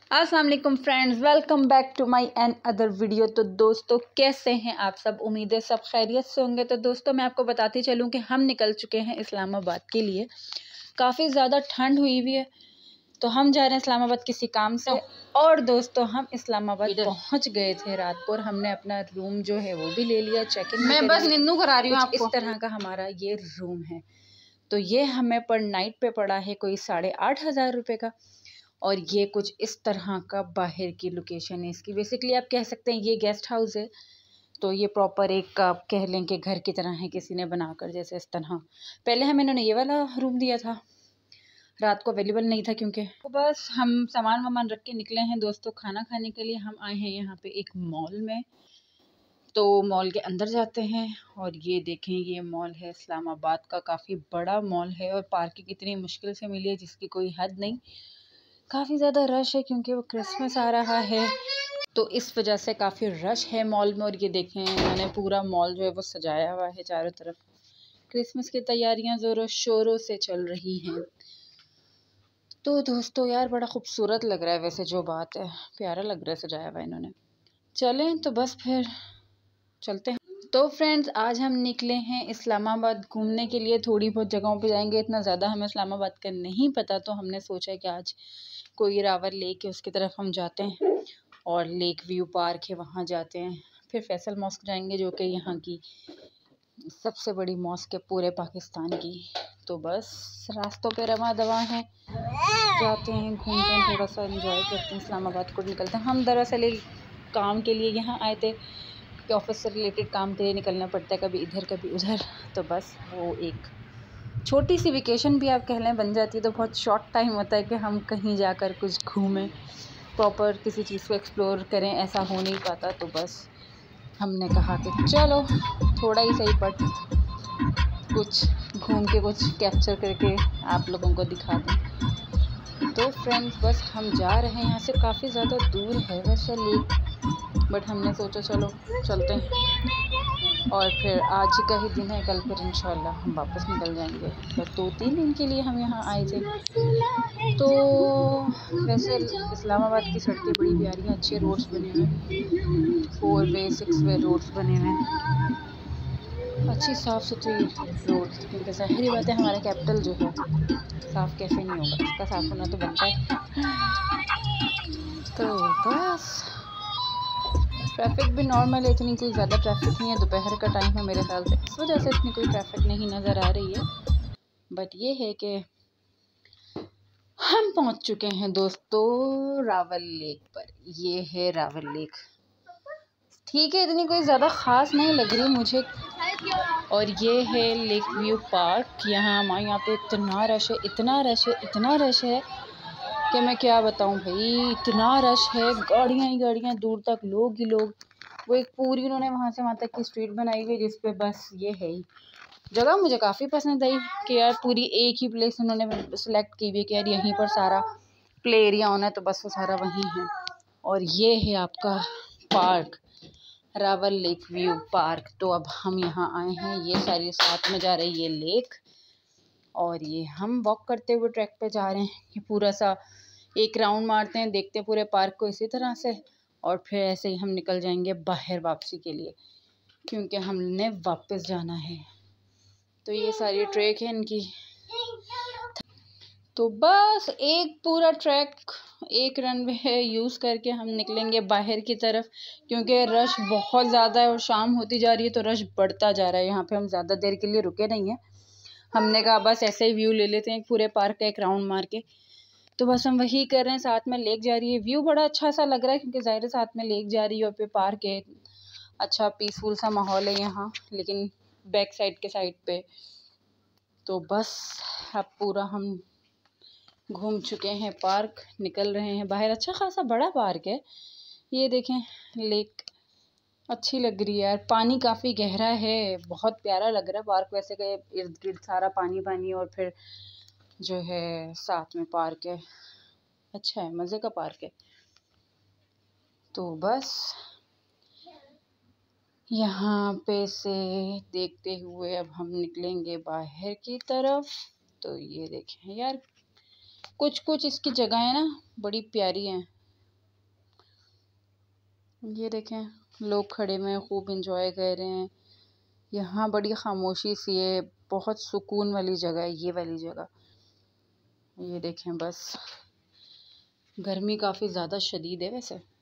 अस्सलाम वालेकुम friends, welcome back to my another video. तो दोस्तों कैसे हैं आप सब? उम्मीद है सब खैरियत से होंगे। तो दोस्तों मैं आपको बताती चलूं कि हम निकल चुके हैं इस्लामाबाद के लिए। काफ़ी ज़्यादा ठंड हुई हुई है तो हम जा रहे हैं इस्लामाबाद किसी काम से। और दोस्तों हम इस्लामाबाद पहुंच गए थे रात को और हमने अपना रूम जो है वो भी ले लिया, चेक इन। मैं बस निन्नू करा रही हूँ आपको। इस तरह का हमारा ये रूम है। तो ये हमें पर नाइट पे पड़ा है कोई 8,500 रुपये का। और ये कुछ इस तरह का बाहर की लोकेशन है इसकी। बेसिकली आप कह सकते हैं ये गेस्ट हाउस है। तो ये प्रॉपर एक आप कह लें कि घर की तरह है, किसी ने बनाकर जैसे इस तरह। पहले हमें इन्होंने ये वाला रूम दिया था, रात को अवेलेबल नहीं था क्योंकि। तो बस हम सामान वामान रख के निकले हैं दोस्तों खाना खाने के लिए। हम आए हैं यहाँ पे एक मॉल में, तो मॉल के अंदर जाते हैं। और ये देखें ये मॉल है इस्लामाबाद का, काफ़ी बड़ा मॉल है और पार्किंग इतनी मुश्किल से मिली है जिसकी कोई हद नहीं। काफ़ी ज़्यादा रश है क्योंकि वो क्रिसमस आ रहा है तो इस वजह से काफ़ी रश है मॉल में। और ये देखें मैंने पूरा मॉल जो है वो सजाया हुआ है चारों तरफ। क्रिसमस की तैयारियां ज़ोरों शोरों से चल रही हैं। तो दोस्तों यार बड़ा खूबसूरत लग रहा है, वैसे जो बात है प्यारा लग रहा है सजाया हुआ इन्होंने। चलें तो बस फिर चलते हैं। तो फ्रेंड्स आज हम निकले हैं इस्लामाबाद घूमने के लिए। थोड़ी बहुत जगहों पे जाएंगे, इतना ज़्यादा हमें इस्लामाबाद का नहीं पता। तो हमने सोचा कि आज कोई रावर लेक है उसकी तरफ हम जाते हैं और लेक व्यू पार्क है वहाँ जाते हैं। फिर फैसल मॉस्क जाएंगे जो कि यहाँ की सबसे बड़ी मॉस्क है पूरे पाकिस्तान की। तो बस रास्तों पे रवा दवा हैं, जाते हैं घूमते हैं, थोड़ा सा एंजॉय करते हैं, इस्लामाबाद को निकलते हैं। हम दरअसल एक काम के लिए यहाँ आए थे कि ऑफिस से रिलेटेड काम के लिए निकलना पड़ता है, कभी इधर कभी उधर। तो बस वो एक छोटी सी वेकेशन भी आप कह लें बन जाती है। तो बहुत शॉर्ट टाइम होता है कि हम कहीं जाकर कुछ घूमें, प्रॉपर किसी चीज़ को एक्सप्लोर करें, ऐसा हो नहीं पाता। तो बस हमने कहा कि चलो थोड़ा ही सही बट कुछ घूम के कुछ कैप्चर करके आप लोगों को दिखा दें। तो फ्रेंड्स बस हम जा रहे हैं, यहाँ से काफ़ी ज़्यादा दूर है वैसे लेक, बट हमने सोचा चलो चलते हैं। और फिर आज ही का ही दिन है, कल फिर इंशाल्लाह हम वापस निकल जाएंगे। बस 2-3 दिन के लिए हम यहाँ आए थे। तो वैसे इस्लामाबाद की सड़कें बड़ी प्यारी हैं, अच्छे रोड्स बने हुए हैं, 4 वे 6 वे रोड्स बने हुए हैं, अच्छी साफ़ सुथरी रोड्स। क्योंकि ज़ाहिर बात है हमारा कैपिटल जो है साफ़ कैसे नहीं होगा, उसका साफ़ होना तो बनता है। तो बस ट्रैफिक भी नॉर्मल है, इतनी कोई ज़्यादा ट्रैफिक नहीं है। दोपहर का टाइम है मेरे ख्याल से, इस वजह से इतनी कोई ट्रैफिक नहीं नज़र आ रही है। बट ये है कि हम पहुंच चुके हैं दोस्तों रावल लेक पर। ये है रावल लेक, ठीक है इतनी कोई ज़्यादा ख़ास नहीं लग रही मुझे। और ये है लेक व्यू पार्क। यहाँ पे इतना रश है, इतना रश है, इतना रश है कि मैं क्या बताऊं भाई। इतना रश है, गाड़ियाँ ही गाड़ियाँ, दूर तक लोग ही लोग। वो एक पूरी उन्होंने वहाँ से वहाँ तक की स्ट्रीट बनाई हुई है जिस पे बस ये है ही। जगह मुझे काफ़ी पसंद आई कि यार पूरी एक ही प्लेस उन्होंने सेलेक्ट की हुई है कि यार यहीं पर सारा प्ले एरिया होना है, तो बस वो सारा वहीं है। और ये है आपका park, Rawal lake view park. तो अब हम यहाँ आए हैं, ये सारी साथ में जा रही है लेक और ये हम वॉक करते हुए ट्रैक पे जा रहे हैं कि पूरा सा एक राउंड मारते हैं, देखते हैं पूरे पार्क को इसी तरह से। और फिर ऐसे ही हम निकल जाएंगे बाहर वापसी के लिए क्योंकि हमने वापस जाना है। तो ये सारी ट्रैक है इनकी। तो बस एक पूरा ट्रैक, एक रनवे यूज़ करके हम निकलेंगे बाहर की तरफ क्योंकि रश बहुत ज़्यादा है और शाम होती जा रही है तो रश बढ़ता जा रहा है। यहाँ पे हम ज़्यादा देर के लिए रुके नहीं हैं, हमने कहा बस ऐसे ही व्यू ले लेते हैं पूरे पार्क का एक राउंड मार के। तो बस हम वही कर रहे हैं, साथ में लेक जा रही है। व्यू बड़ा अच्छा सा लग रहा है क्योंकि ज़ाहिर साथ में लेक जा रही है और फिर पार्क है, अच्छा पीसफुल सा माहौल है यहाँ, लेकिन बैक साइड के साइड पे। तो बस अब पूरा हम घूम चुके हैं, पार्क निकल रहे हैं बाहर। अच्छा खासा बड़ा पार्क है, ये देखें लेक अच्छी लग रही है यार। पानी काफ़ी गहरा है, बहुत प्यारा लग रहा है पार्क। वैसे के इर्द गिर्द सारा पानी पानी और फिर जो है साथ में पार्क है, अच्छा है, मज़े का पार्क है। तो बस यहाँ पे से देखते हुए अब हम निकलेंगे बाहर की तरफ। तो ये देखें यार कुछ कुछ इसकी जगह है ना बड़ी प्यारी हैं, ये देखें लोग खड़े हुए हैं, खूब इंजॉय कर रहे हैं। यहाँ बड़ी खामोशी सी है, बहुत सुकून वाली जगह है ये वाली जगह। ये देखें बस, गर्मी काफ़ी ज़्यादा शदीद है वैसे।